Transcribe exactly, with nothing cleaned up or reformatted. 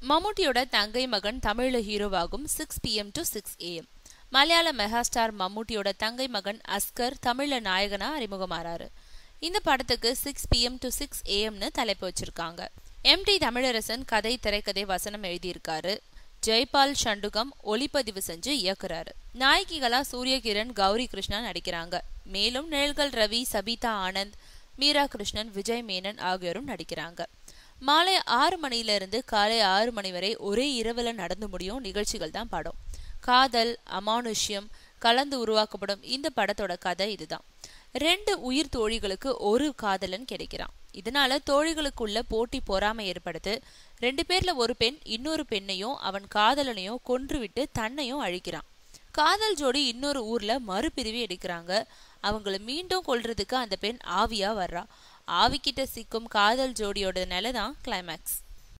மம்முட்டியோட தங்கை மகன் தமிழ்ல ஹீரோவாகும் six P M to six A M. மலையாள மெகாஸ்டார் மம்முட்டியோட தங்கை மகன் அஸ்கர் தமிழ்ல நாயகனா அறிமுகமாறாரு. இந்த படத்துக்கு six P M to six A எம்னு தலைப்பு வச்சிருக்காங்க. எம் டி தமிழரசன் கதை, திரைக்கதை, வசனம் எழுதியிருக்காரு. ஜெய்பால் சண்டுகம் ஒளிப்பதிவு செஞ்சு இயக்குறாரு. நாயகிகளா சூரியகிரண், கௌரி கிருஷ்ணா நடிக்கிறாங்க. மேலும் நிழல்கள் ரவி, சபிதா ஆனந்த், மீரா கிருஷ்ணன், விஜய் மேனன் ஆகியோரும் நடிக்கிறாங்க. மாலை ஆறு மணில இருந்து காலை ஆறு மணி வரை ஒரே இரவுல நடந்து முடியும் நிகழ்ச்சிகள் தான் படம். காதல், அமானுஷ்யம் கலந்து உருவாக்கப்படும் இந்த படத்தோட கதை இதுதான். ரெண்டு உயிர் தோழிகளுக்கு ஒரு காதலன் கிடைக்கிறான். இதனால தோழிகளுக்குள்ள போட்டி பொறாமை ஏற்படுது. ரெண்டு பேர்ல ஒரு பெண் இன்னொரு பெண்ணையும் அவன் காதலனையும் கொன்றுவிட்டு தன்னையும் அழிக்கிறான். காதல் ஜோடி இன்னொரு ஊர்ல மறுபிரிவு எடுக்கிறாங்க. அவங்களை மீண்டும் கொல்றதுக்கு அந்த பெண் ஆவியா வர்றா. ஆவிக்கிட்ட சிக்கும் காதல் ஜோடியோட நிலைதான் கிளைமேக்ஸ்.